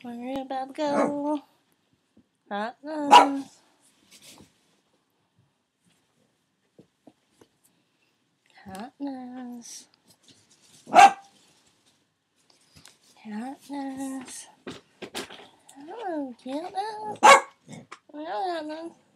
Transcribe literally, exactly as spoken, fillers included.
Where you about to go? Hotness. Hotness. Hotness. Hello, cuteness. Hello, Hotness.